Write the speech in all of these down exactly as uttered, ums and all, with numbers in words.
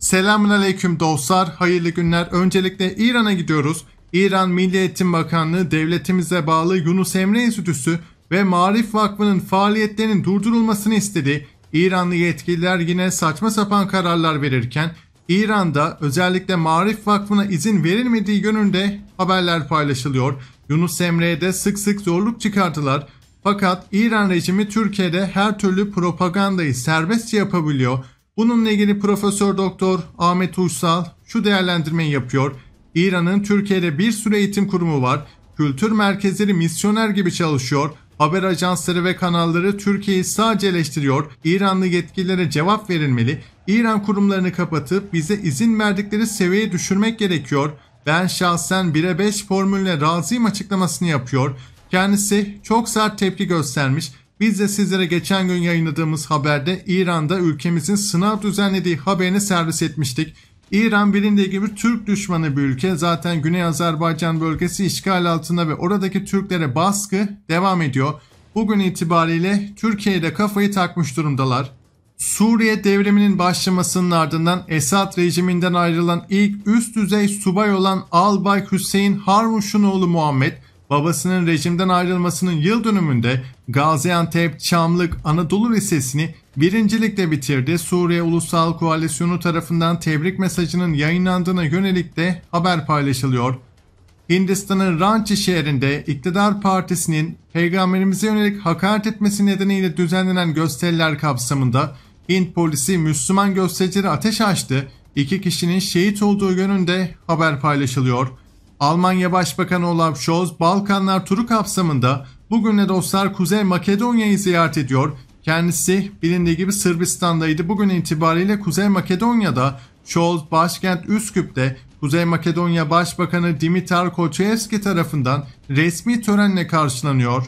Selamünaleyküm dostlar, hayırlı günler. Öncelikle İran'a gidiyoruz. İran Milli Eğitim Bakanlığı devletimize bağlı Yunus Emre Enstitüsü ve Maarif Vakfı'nın faaliyetlerinin durdurulmasını istedi. İranlı yetkililer yine saçma sapan kararlar verirken İran'da özellikle Maarif Vakfı'na izin verilmediği yönünde haberler paylaşılıyor. Yunus Emre'ye de sık sık zorluk çıkardılar. Fakat İran rejimi Türkiye'de her türlü propagandayı serbestçe yapabiliyor. Bununla ilgili Profesör Doktor Ahmet Uysal şu değerlendirmeyi yapıyor. İran'ın Türkiye'de bir sürü eğitim kurumu var. Kültür merkezleri misyoner gibi çalışıyor. Haber ajansları ve kanalları Türkiye'yi sadece eleştiriyor. İranlı yetkililere cevap verilmeli. İran kurumlarını kapatıp bize izin verdikleri seviyeye düşürmek gerekiyor. Ben şahsen bire beş formülüne razıyım açıklamasını yapıyor. Kendisi çok sert tepki göstermiş. Biz de sizlere geçen gün yayınladığımız haberde İran'da ülkemizin sınav düzenlediği haberini servis etmiştik. İran bilindiği gibi Türk düşmanı bir ülke. Zaten Güney Azerbaycan bölgesi işgal altında ve oradaki Türklere baskı devam ediyor. Bugün itibariyle Türkiye'de kafayı takmış durumdalar. Suriye devriminin başlamasının ardından Esad rejiminden ayrılan ilk üst düzey subay olan Albay Hüseyin Harmuş'un oğlu Muhammed, babasının rejimden ayrılmasının yıl dönümünde Gaziantep Çamlık Anadolu Lisesi'ni birincilikle bitirdi. Suriye Ulusal Koalisyonu tarafından tebrik mesajının yayınlandığına yönelik de haber paylaşılıyor. Hindistan'ın Ranchi şehrinde iktidar partisinin peygamberimize yönelik hakaret etmesi nedeniyle düzenlenen gösteriler kapsamında Hint polisi Müslüman göstericilere ateş açtı. İki kişinin şehit olduğu yönünde haber paylaşılıyor. Almanya Başbakanı Olaf Scholz Balkanlar turu kapsamında bugün de dostlar Kuzey Makedonya'yı ziyaret ediyor. Kendisi bilindiği gibi Sırbistan'daydı. Bugün itibariyle Kuzey Makedonya'da Scholz başkent Üsküp'te Kuzey Makedonya Başbakanı Dimitar Koçevski tarafından resmi törenle karşılanıyor.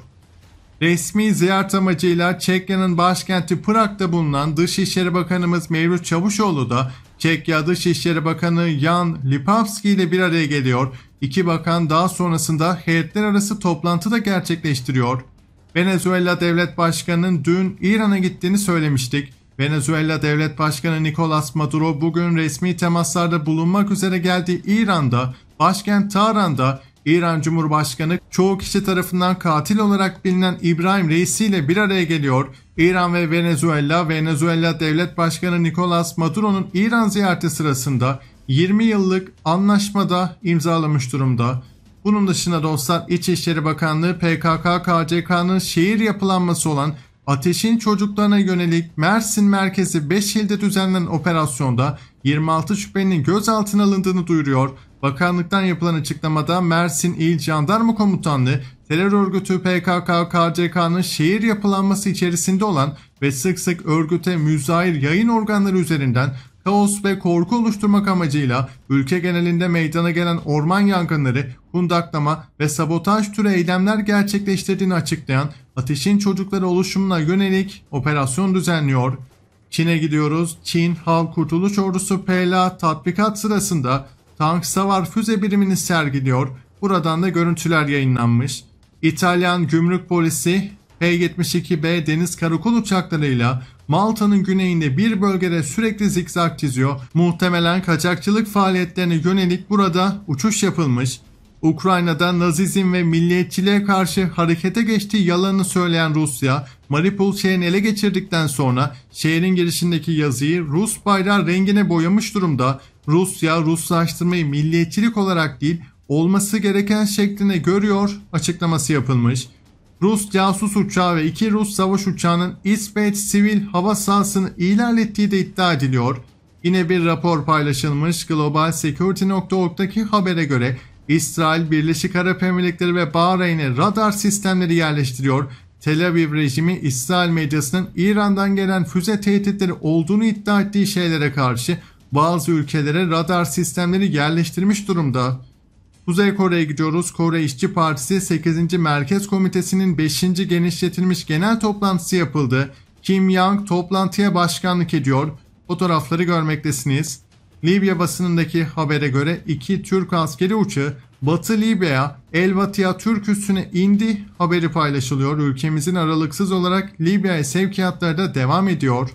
Resmi ziyaret amacıyla Çekya'nın başkenti Prag'da bulunan Dışişleri Bakanımız Mevlüt Çavuşoğlu da Çekya Dışişleri Bakanı Jan Lipavski ile bir araya geliyor. İki bakan daha sonrasında heyetler arası toplantı da gerçekleştiriyor. Venezuela Devlet Başkanı'nın dün İran'a gittiğini söylemiştik. Venezuela Devlet Başkanı Nicolas Maduro bugün resmi temaslarda bulunmak üzere geldiği İran'da, başkent Tahran'da İran Cumhurbaşkanı çoğu kişi tarafından katil olarak bilinen İbrahim Reisi ile bir araya geliyor. İran ve Venezuela, Venezuela Devlet Başkanı Nicolas Maduro'nun İran ziyareti sırasında yirmi yıllık anlaşmada imzalamış durumda. Bunun dışında dostlar İçişleri Bakanlığı P K K K C K'nın şehir yapılanması olan Ateş'in çocuklarına yönelik Mersin merkezi beş ilde düzenlenen operasyonda yirmi altı şüphelinin gözaltına alındığını duyuruyor. Bakanlıktan yapılan açıklamada Mersin İl Jandarma Komutanlığı terör örgütü P K K K C K'nın şehir yapılanması içerisinde olan ve sık sık örgüte müzahir yayın organları üzerinden kaos ve korku oluşturmak amacıyla ülke genelinde meydana gelen orman yangınları, kundaklama ve sabotaj türü eylemler gerçekleştirdiğini açıklayan Ateş'in çocukları oluşumuna yönelik operasyon düzenliyor. Çin'e gidiyoruz. Çin Halk Kurtuluş Ordusu P L A tatbikat sırasında tank savar füze birimini sergiliyor. Buradan da görüntüler yayınlanmış. İtalyan gümrük polisi P yetmiş iki B deniz karakol uçaklarıyla Malta'nın güneyinde bir bölgede sürekli zikzak çiziyor. Muhtemelen kaçakçılık faaliyetlerine yönelik burada uçuş yapılmış. Ukrayna'da Nazizm ve milliyetçiliğe karşı harekete geçtiği yalanını söyleyen Rusya, Mariupol şehrini ele geçirdikten sonra şehrin girişindeki yazıyı Rus bayrağı rengine boyamış durumda. Rusya, Ruslaştırmayı milliyetçilik olarak değil, olması gereken şekline görüyor açıklaması yapılmış. Rus casus uçağı ve iki Rus savaş uçağının İsveç sivil hava sahasını ilerlettiği de iddia ediliyor. Yine bir rapor paylaşılmış. Global Security nokta org'daki habere göre İsrail, Birleşik Arap Emirlikleri ve Bahreyn'e radar sistemleri yerleştiriyor. Tel Aviv rejimi İsrail medyasının İran'dan gelen füze tehditleri olduğunu iddia ettiği şeylere karşı bazı ülkelere radar sistemleri yerleştirmiş durumda. Kuzey Kore'ye gidiyoruz. Kore İşçi Partisi sekizinci Merkez Komitesi'nin beşinci genişletilmiş genel toplantısı yapıldı. Kim Yang toplantıya başkanlık ediyor. Fotoğrafları görmektesiniz. Libya basınındaki habere göre iki Türk askeri uçağı Batı Libya, Elvatia Türk üssüne indi haberi paylaşılıyor. Ülkemizin aralıksız olarak Libya'ya sevkiyatları da devam ediyor.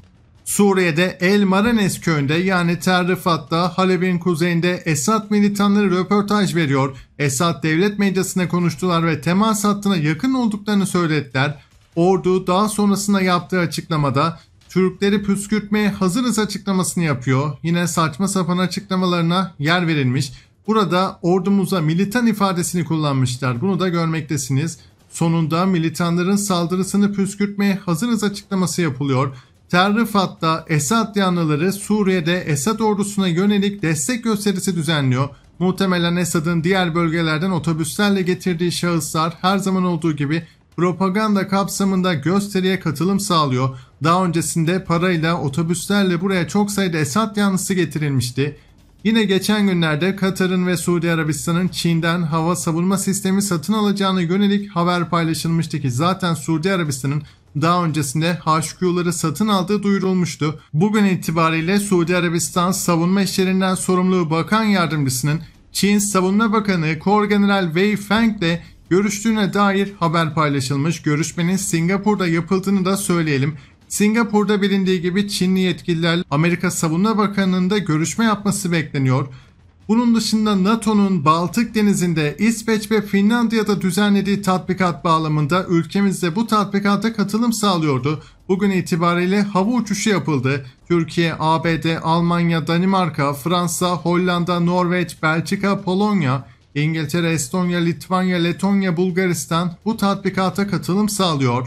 Suriye'de El Maranes köyünde yani Tel Rifat'ta Halep'in kuzeyinde Esad militanları röportaj veriyor. Esad devlet medyasına konuştular ve temas hattına yakın olduklarını söylediler. Ordu daha sonrasında yaptığı açıklamada Türkleri püskürtmeye hazırız açıklamasını yapıyor. Yine saçma sapan açıklamalarına yer verilmiş. Burada ordumuza militan ifadesini kullanmışlar. Bunu da görmektesiniz. Sonunda militanların saldırısını püskürtmeye hazırız açıklaması yapılıyor. Tel Rifat'ta Esad yanlıları Suriye'de Esad ordusuna yönelik destek gösterisi düzenliyor. Muhtemelen Esad'ın diğer bölgelerden otobüslerle getirdiği şahıslar her zaman olduğu gibi propaganda kapsamında gösteriye katılım sağlıyor. Daha öncesinde parayla otobüslerle buraya çok sayıda Esad yanlısı getirilmişti. Yine geçen günlerde Katar'ın ve Suudi Arabistan'ın Çin'den hava savunma sistemi satın alacağına yönelik haber paylaşılmıştı ki zaten Suudi Arabistan'ın daha öncesinde H Q'ları satın aldığı duyurulmuştu. Bugün itibariyle Suudi Arabistan Savunma İşlerinden sorumlu Bakan Yardımcısının Çin Savunma Bakanı Korgeneral Wei Feng ile görüştüğüne dair haber paylaşılmış. Görüşmenin Singapur'da yapıldığını da söyleyelim. Singapur'da bilindiği gibi Çinli yetkililer Amerika Savunma Bakanı'nın da görüşme yapması bekleniyor. Bunun dışında NATO'nun Baltık Denizi'nde İsveç ve Finlandiya'da düzenlediği tatbikat bağlamında ülkemizde bu tatbikata katılım sağlıyordu. Bugün itibariyle hava uçuşu yapıldı. Türkiye, A B D, Almanya, Danimarka, Fransa, Hollanda, Norveç, Belçika, Polonya, İngiltere, Estonya, Litvanya, Letonya, Bulgaristan bu tatbikata katılım sağlıyor.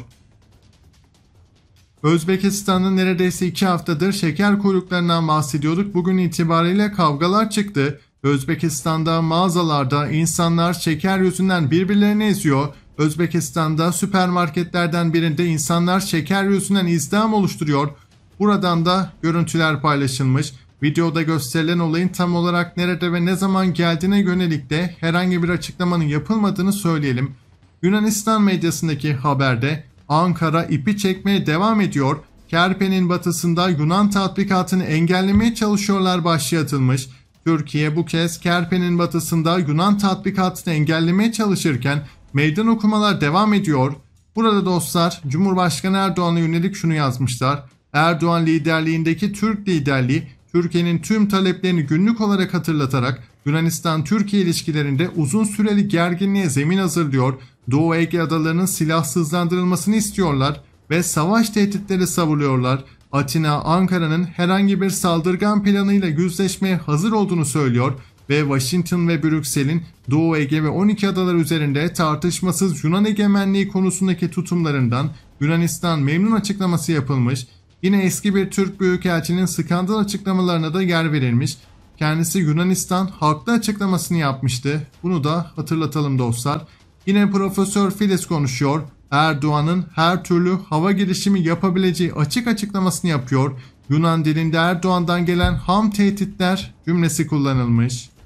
Özbekistan'ın neredeyse iki haftadır şeker kuyruklarından bahsediyorduk. Bugün itibariyle kavgalar çıktı. Özbekistan'da mağazalarda insanlar şeker yüzünden birbirlerini eziyor. Özbekistan'da süpermarketlerden birinde insanlar şeker yüzünden izdiham oluşturuyor. Buradan da görüntüler paylaşılmış. Videoda gösterilen olayın tam olarak nerede ve ne zaman geldiğine yönelik de herhangi bir açıklamanın yapılmadığını söyleyelim. Yunanistan medyasındaki haberde Ankara ipi çekmeye devam ediyor. Kerpen'in batısında Yunan tatbikatını engellemeye çalışıyorlar başlığı atılmış. Türkiye bu kez Kerpen'in batısında Yunan tatbikatını engellemeye çalışırken meydan okumalar devam ediyor. Burada dostlar Cumhurbaşkanı Erdoğan'a yönelik şunu yazmışlar. Erdoğan liderliğindeki Türk liderliği Türkiye'nin tüm taleplerini günlük olarak hatırlatarak Yunanistan-Türkiye ilişkilerinde uzun süreli gerginliğe zemin hazırlıyor. Doğu Ege adalarının silahsızlandırılmasını istiyorlar ve savaş tehditleri savuruyorlar. Atina, Ankara'nın herhangi bir saldırgan planıyla yüzleşmeye hazır olduğunu söylüyor ve Washington ve Brüksel'in Doğu Ege ve on iki adalar üzerinde tartışmasız Yunan egemenliği konusundaki tutumlarından Yunanistan memnun açıklaması yapılmış. Yine eski bir Türk büyükelçinin skandal açıklamalarına da yer verilmiş. Kendisi Yunanistan haklı açıklamasını yapmıştı. Bunu da hatırlatalım dostlar. Yine Profesör Filiz konuşuyor. Erdoğan'ın her türlü hava girişimi yapabileceği açık açıklamasını yapıyor. Yunan dilinde Erdoğan'dan gelen ham tehditler cümlesi kullanılmış.